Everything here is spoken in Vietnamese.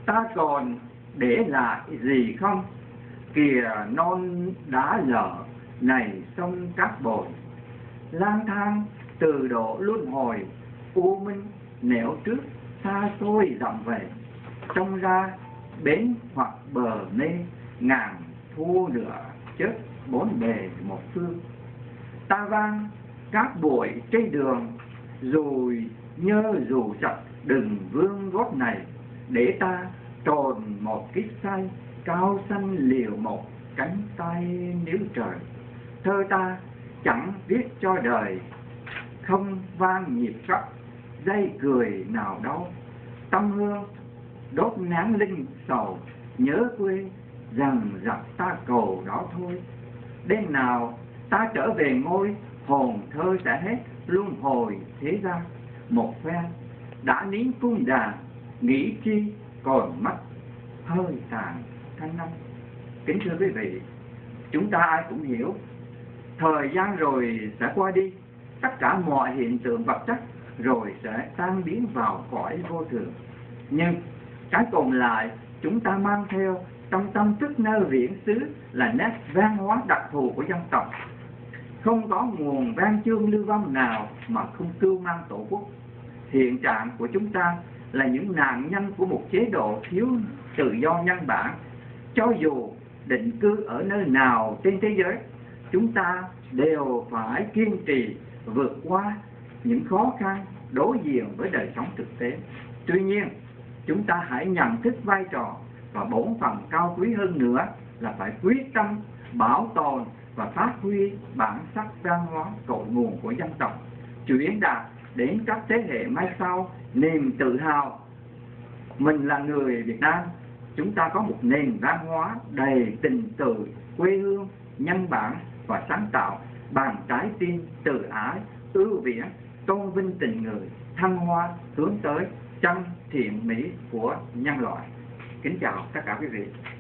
ta còn để lại gì không? Kìa non đá lở này sông cát bồi, lang thang từ độ luân hồi, u minh nẻo trước xa xôi dặm về, trông ra bến hoặc bờ mê, ngàn thu lửa chết bốn bề một phương. Ta vang cát bụi trên đường, rồi nhớ dù chặt đừng vương gót này, để ta tròn một kiếp say, cao xanh liều một cánh tay níu trời. Thơ ta chẳng viết cho đời, không vang nhịp khắc dây cười nào đâu. Tâm hương đốt nén linh sầu, nhớ quê rằng giặc ta cầu đó thôi. Đêm nào ta trở về ngôi, hồn thơ sẽ hết luân hồi thế gian. Một phen đã nín cung đàn, nghĩ chi còn mất hơi tàn thanh năm. Kính thưa quý vị, chúng ta ai cũng hiểu thời gian rồi sẽ qua đi, tất cả mọi hiện tượng vật chất rồi sẽ tan biến vào cõi vô thường. Nhưng cái còn lại chúng ta mang theo trong tâm thức nơi viễn xứ là nét văn hóa đặc thù của dân tộc. Không có nguồn văn chương lưu vong nào mà không cưu mang tổ quốc. Hiện trạng của chúng ta là những nạn nhân của một chế độ thiếu tự do nhân bản. Cho dù định cư ở nơi nào trên thế giới, chúng ta đều phải kiên trì vượt qua những khó khăn đối diện với đời sống thực tế. Tuy nhiên, chúng ta hãy nhận thức vai trò và bổn phận cao quý hơn nữa là phải quyết tâm bảo tồn và phát huy bản sắc văn hóa cội nguồn của dân tộc, truyền đạt đến các thế hệ mai sau niềm tự hào mình là người Việt Nam. Chúng ta có một nền văn hóa đầy tình tự, quê hương, nhân bản và sáng tạo, bằng trái tim từ ái, ưu việt, tôn vinh tình người, thăng hoa hướng tới chân thiện mỹ của nhân loại. Kính chào tất cả quý vị.